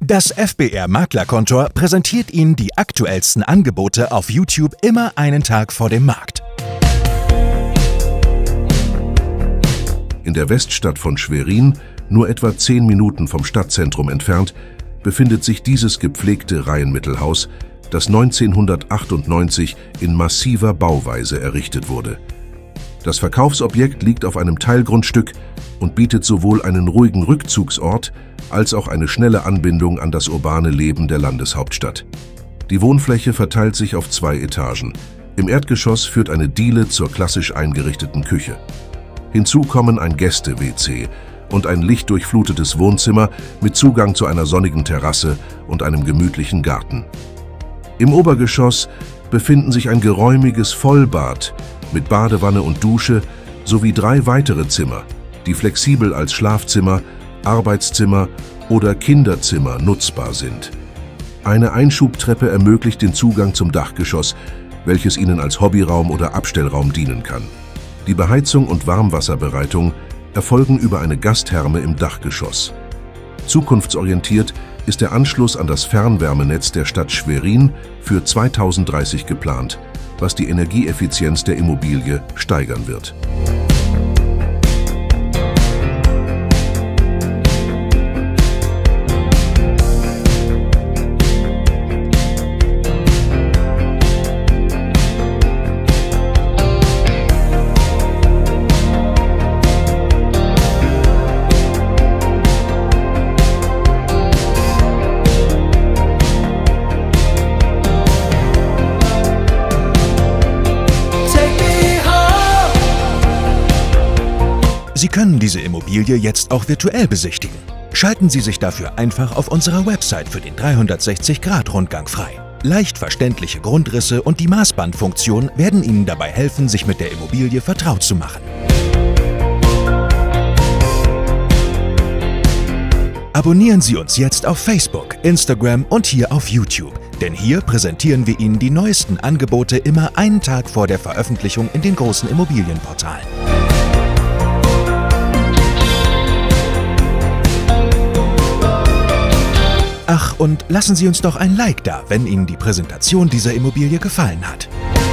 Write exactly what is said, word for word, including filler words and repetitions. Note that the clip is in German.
Das F B R Maklerkontor präsentiert Ihnen die aktuellsten Angebote auf YouTube immer einen Tag vor dem Markt. In der Weststadt von Schwerin, nur etwa zehn Minuten vom Stadtzentrum entfernt, befindet sich dieses gepflegte Reihenmittelhaus, das neunzehnhundertachtundneunzig in massiver Bauweise errichtet wurde. Das Verkaufsobjekt liegt auf einem Teilgrundstück und bietet sowohl einen ruhigen Rückzugsort als auch eine schnelle Anbindung an das urbane Leben der Landeshauptstadt. Die Wohnfläche verteilt sich auf zwei Etagen. Im Erdgeschoss führt eine Diele zur klassisch eingerichteten Küche. Hinzu kommen ein Gäste-W C und ein lichtdurchflutetes Wohnzimmer mit Zugang zu einer sonnigen Terrasse und einem gemütlichen Garten. Im Obergeschoss befinden sich ein geräumiges Vollbad mit Badewanne und Dusche sowie drei weitere Zimmer, die flexibel als Schlafzimmer, Arbeitszimmer oder Kinderzimmer nutzbar sind. Eine Einschubtreppe ermöglicht den Zugang zum Dachgeschoss, welches Ihnen als Hobbyraum oder Abstellraum dienen kann. Die Beheizung und Warmwasserbereitung erfolgen über eine Gastherme im Dachgeschoss. Zukunftsorientiert ist der Anschluss an das Fernwärmenetz der Stadt Schwerin für zweitausenddreißig geplant, was die Energieeffizienz der Immobilie steigern wird. Sie können diese Immobilie jetzt auch virtuell besichtigen. Schalten Sie sich dafür einfach auf unserer Website für den dreihundertsechzig Grad Rundgang frei. Leicht verständliche Grundrisse und die Maßbandfunktion werden Ihnen dabei helfen, sich mit der Immobilie vertraut zu machen. Abonnieren Sie uns jetzt auf Facebook, Instagram und hier auf YouTube, denn hier präsentieren wir Ihnen die neuesten Angebote immer einen Tag vor der Veröffentlichung in den großen Immobilienportalen. Ach, und lassen Sie uns doch ein Like da, wenn Ihnen die Präsentation dieser Immobilie gefallen hat.